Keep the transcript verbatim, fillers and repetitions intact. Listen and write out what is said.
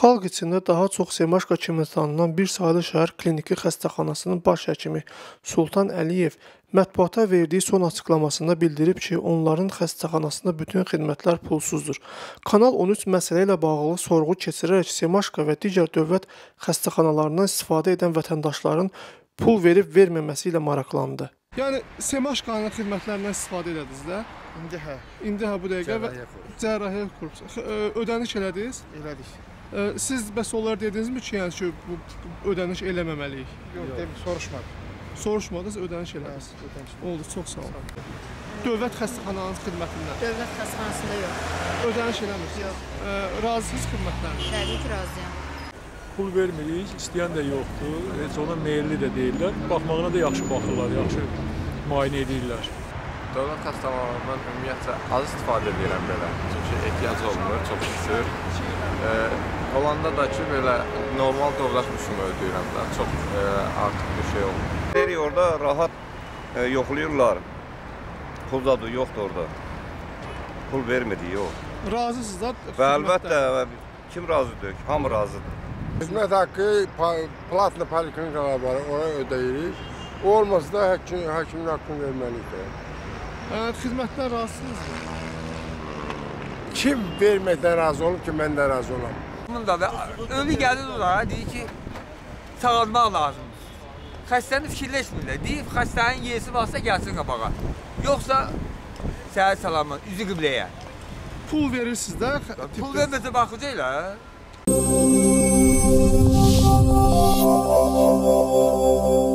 Xalq içində daha çox Semaşka kimi tanınan Bir Saylı şəhər Kliniki Xəstəxanasının baş həkimi Sultan Əliyev mətbuata verdiyi son açıqlamasında bildirib ki, onların xəstəxanasında bütün xidmətlər pulsuzdur. Kanal on üç məsələ ilə bağlı sorğu keçirərək Semaşka və digər dövlət xəstəxanalarından istifadə edən vətəndaşların pul verib verməməsi ilə maraqlandı. Yəni Semaşkanın xidmətlərindən istifadə elədiniz də? İndi hə. İndi hə bu dəqiqə və cərrahiyyə korpusu. Ödəniş elədiniz? Elədik. Siz bəs onlara dedinizmi ki, yəni ki, bu ödəniş eləməməliyik? Yox, dedim, soruşmadım. Soruşmadınız, ödəniş elədiniz. Oldu, çox sağ olun. Dövlət xəstəxananız xidmətindən? Dövlət xəstəxanasında yox. Ödəniş eləmirsiniz? Yox. Razısınız xidmətlərinizə? Təbii ki, razıyam. Pul vermirik, istəyən də yoxdur, heç ona meyilli də deyirlər. Baxmağına da yaxşı baxırlar, yaxşı müayinə edirlər. Dövlət xəstəxanalarından ümumiyyətlə az istifadə edirəm belə, çünki ehtiyac olmur, çox şükür. E, olanda da ki, belə normal dövlət müşümü ödəyirəm də, çox e, artıq bir şey olmur. Deyirik, orada rahat e, yoxlayırlar, pul da yoxdur orada, pul vermedi, yox. Razısınız da? Və əlbəttə, kim razıdır ki, hamı razıdır. Xidmət haqqı platlı poliklinikalar var, oraya ödeyirik. O olmasa da həkim, həkimin haqqını verməliyik. Xidmətdən razısınızmı? Kim verməkdən razı olub ki, mən də razı olam. Bunda da ölü gəlir onlara, deyir ki, sağalmaq lazımdır. Xəstəni fikirləşmirlər, deyir, xəstənin yesi varsa gəlsin qabağa. Yoxsa səhər salamat, üzü qibləyə. Pul verirsiniz də? Pul verməsə baxacaqlar.